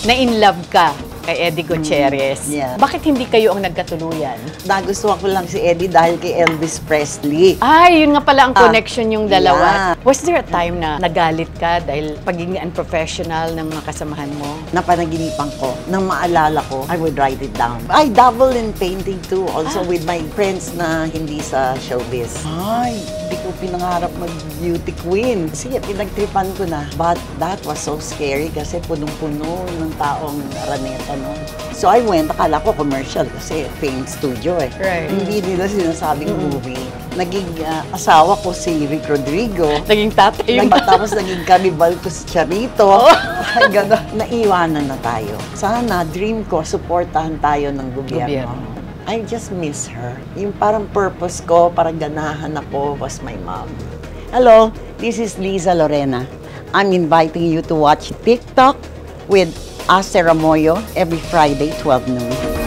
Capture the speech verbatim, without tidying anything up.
na-in love ka kay Eddie Gutierrez. Mm, yeah. Bakit hindi kayo ang nagkatuluyan? Nagustuhan ko lang si Eddie dahil kay Elvis Presley. Ay, yun nga pala ang Ah, connection yung dalawa. yeah. Was there a time na nagalit ka dahil pagiging unprofessional ng mga kasamahan mo? Napanaginipan ko, nang maalala ko, I would write it down. I dabble in painting too, also Ah. with my friends na hindi sa showbiz. Ay, hindi ko pinangarap mag-beauty queen. Kasi pinagtripan ko na. But that was so scary kasi punong-puno ng taong Araneta noon. So I went, akala ko commercial kasi fame studio eh. Right. Hindi nila sinasabing movie. Naging uh, asawa ko si Rick Rodrigo. Naging tatay Nag mo. tapos naging kanibal ko si Charito. Ay, gano'n. Naiwanan na tayo. Sana, dream ko, supportahan tayo ng gobyerno. Gobyerno. I just miss her. Yung parang purpose ko, parang ganahan ako, was my mom. Hello, this is Liza Lorena. I'm inviting you to watch TikTok with Aster Amoyo every Friday, twelve noon.